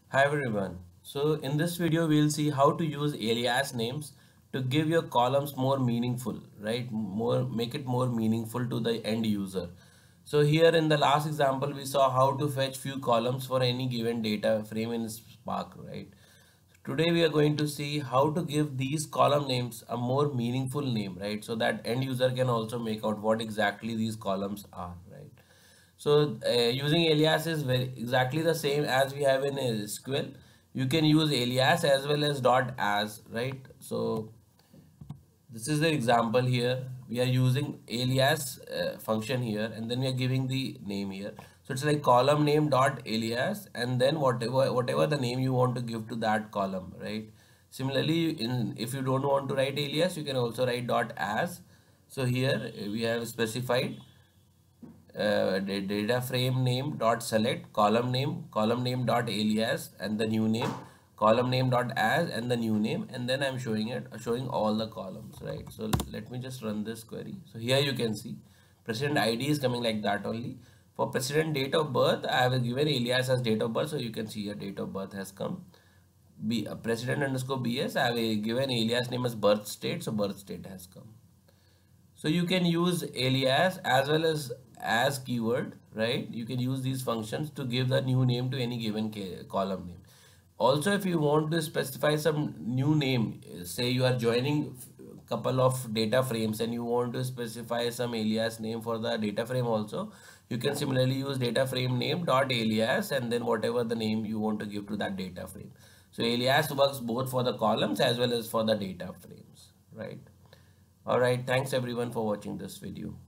Hi everyone. So in this video we'll see how to use alias names to give your columns more meaningful, right? Make it more meaningful to the end user. So here in the last example we saw how to fetch few columns for any given data frame in Spark, right? Today we are going to see how to give these column names a more meaningful name, right? So that end user can also make out what exactly these columns are, right? So using alias is very exactly the same as we have in SQL. You can use alias as well as dot as, right? So this is the example here. We are using alias function here, and then we are giving the name here. So it's like column name dot alias, and then whatever the name you want to give to that column, right? Similarly, in if you don't want to write alias, you can also write dot as. So here we have specified data frame name dot select column name dot alias and the new name, column name dot as and the new name, and then I'm showing all the columns, right? So let me just run this query. So here you can see president ID is coming like that only. For president date of birth, I have given alias as date of birth, so you can see your date of birth has come. President underscore BS, I have given alias name as birth state, so birth state has come. So you can use alias as well as keyword, right? You can use these functions to give the new name to any given column name. Also, if you want to specify some new name, say you are joining couple of data frames and you want to specify some alias name for the data frame also, you can similarly use data frame name dot alias and then whatever the name you want to give to that data frame. So alias works both for the columns as well as for the data frames, right? All right, thanks everyone for watching this video.